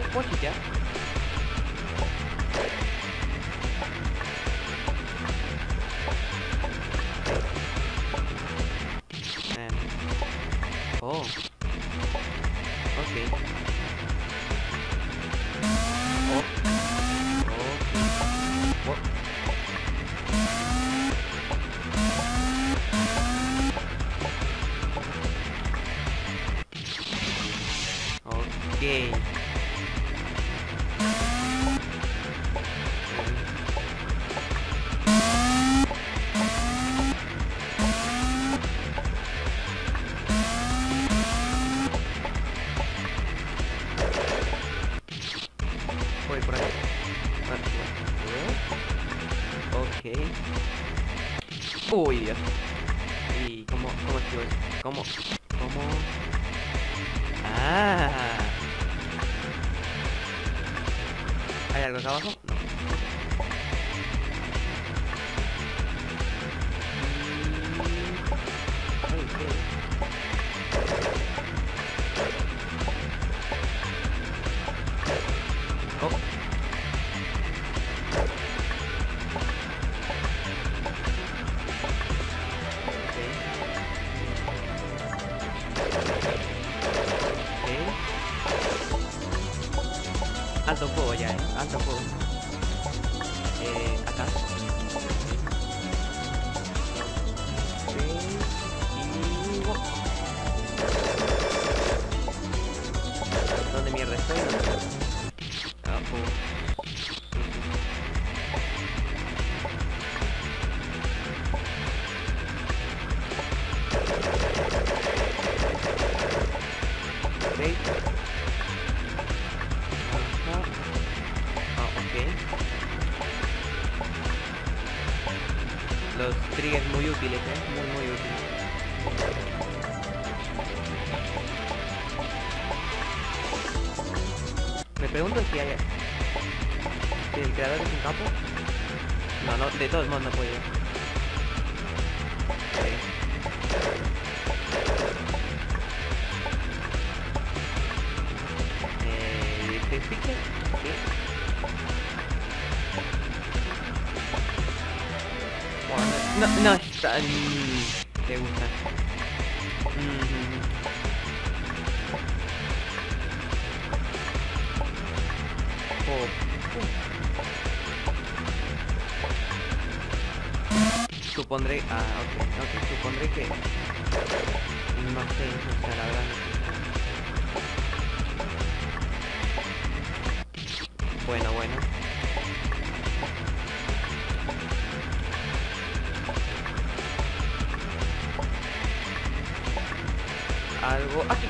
¿Puedo chitear? Oh. Ok. Oh. Oh. Ok. Voy por ahí. Ok. Uy, Dios. ¿Y cómo esquivo eso? ¿Cómo? Ah. ¿Hay algo acá abajo? No. Oh. Alto fuego ya, alto fuego. Acá. ¿Dónde mierda estoy? Ah, los triggers muy útiles, muy útiles. Me pregunto si hay... si el creador es un capo. No, de todos modos no puedo ir. ¿Te explique? Sí. No está... te gusta. Supondré... ok, supondré que... no sé, o sea, la verdad no sé. Bueno. Algo aquí.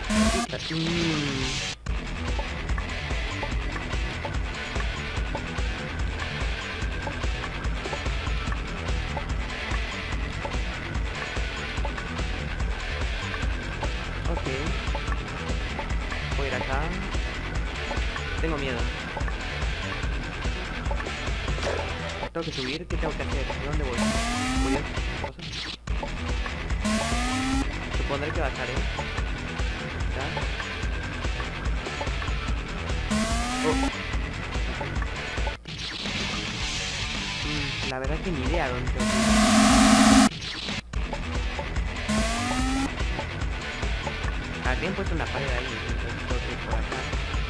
Ok. Voy a ir acá. Tengo miedo. Tengo que subir. ¿Qué tengo que hacer? ¿De dónde voy? Voy a... supondré que bajaré. La verdad que ni idea dónde tengo que ir. Habían puesto una pared ahí, entonces tengo que ir por acá.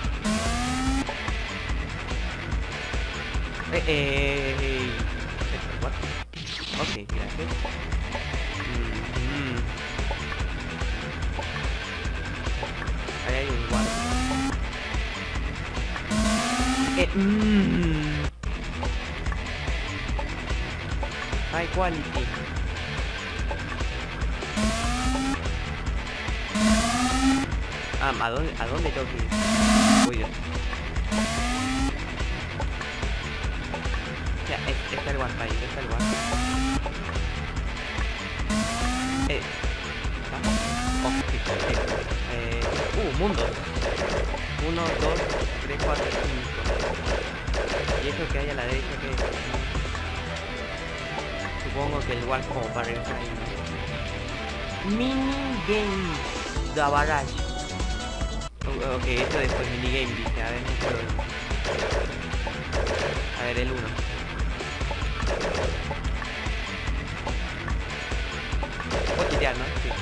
What? Ok, gracias. Ahí hay un guardia. High quality. ¿A dónde tengo que ir? Uy, Dios. Ya, está el warp ahí, está el warp. Mundos. 1, 2, 3, 4, 5. Y eso que hay a la derecha que es... supongo que el warp como para regresar ahí. Minigame de barrage. Ok, eso después minigame dice, a ver, no puedo. A ver, el 1. Puedo quitar, ¿no? Sí.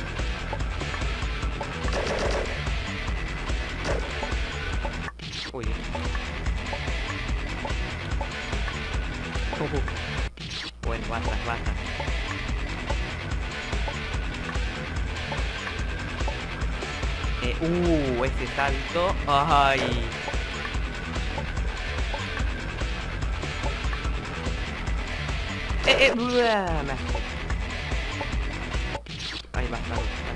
Uy. Bueno, basta. Ese salto. Ay. Me asusté. Ahí basta.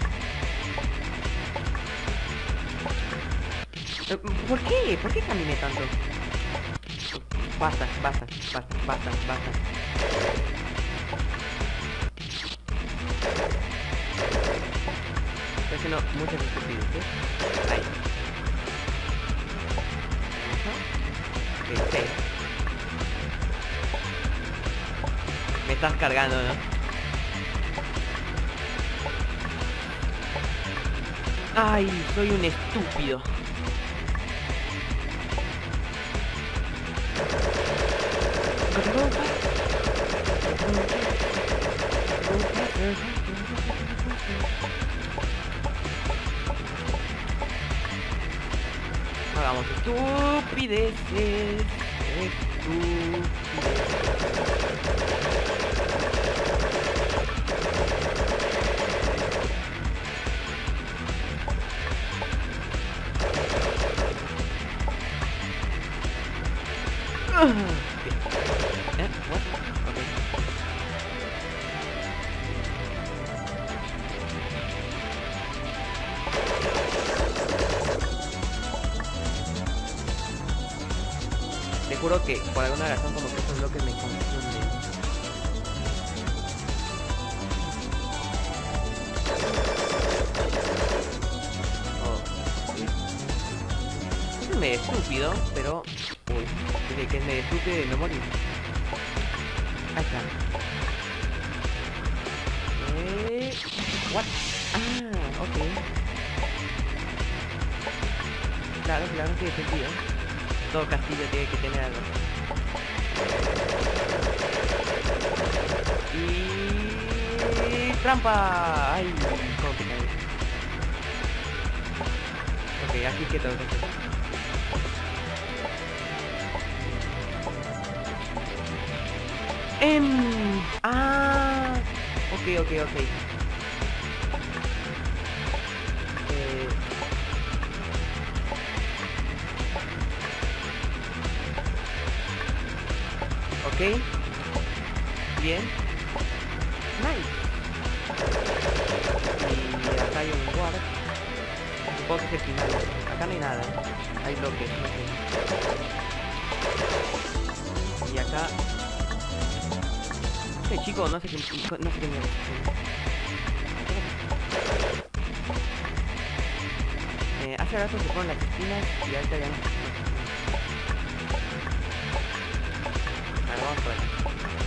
¿Por qué? ¿Por qué caminé tanto? Basta. Estoy haciendo muchas estupideces. Ahí. Ok, 6. Me estás cargando, ¿no? Ay, soy un estúpido. Hagamos estupideces. What? Okay. Te juro que por alguna razón como que estos bloques me confunden. Oh, sí. Es medio estúpido, pero... Uy, dije que es medio estúpido y me morí. Ahí está. What? Ah, ok. Claro, tiene sentido. Todo castillo tiene que tener algo. Y... ¡trampa! ¡Ay! ¿Cómo te caes? Ok, aquí que tengo que hacer. Ah, ok. Ok. Bien. Nice. Y acá hay un guard. Supongo que es el final. Acá no hay nada. Hay bloques, no sé. Y acá... chico, no sé qué mierda. Hace rato se ponen las esquinas y ahorita ya no. Vale, vamos por aquí.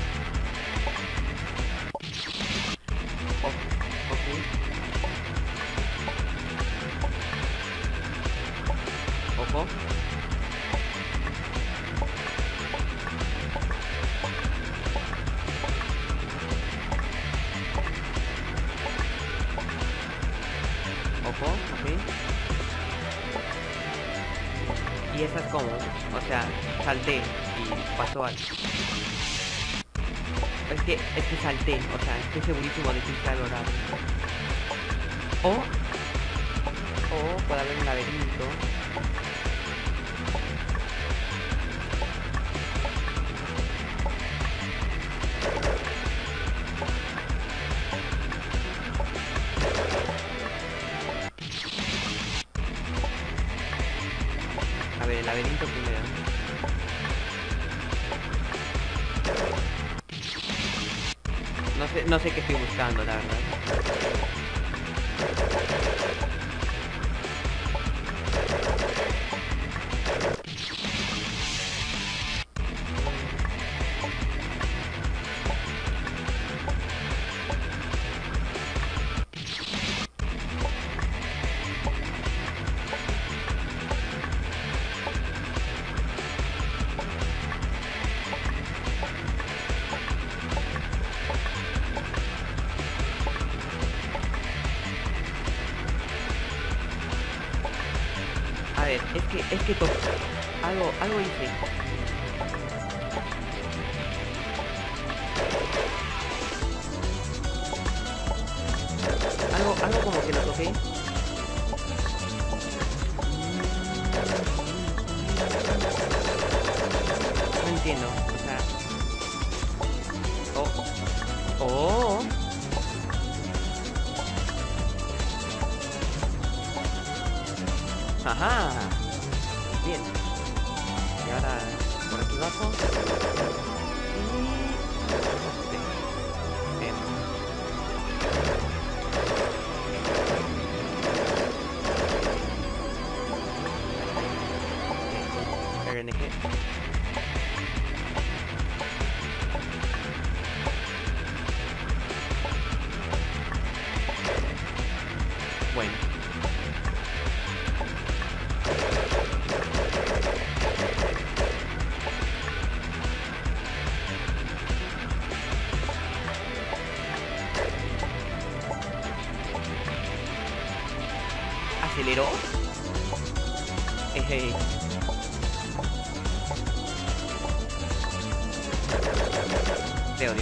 Ojo. Ok. Y esa es como, o sea, salté y pasó algo. Es que salté, o sea, estoy segurísimo de que está logrado. O puede haber un laberinto. A ver, el laberinto primero. No sé qué estoy buscando, la verdad. ver, es que algo hice. Algo como que lo toqué. No entiendo, o sea. Oh. Ajá. Bien. Y ahora por aquí abajo. Bien. RNG. Bueno. ¿Aceleró? Te odio.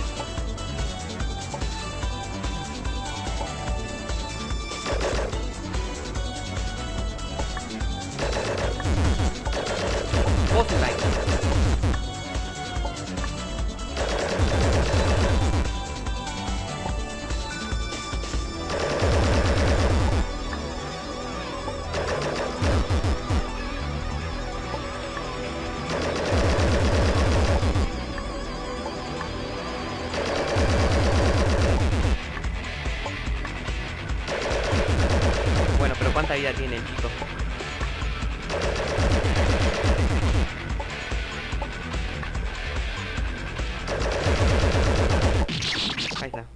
Like. Bueno, pero ¿cuánta vida tiene el chico? Ahí está.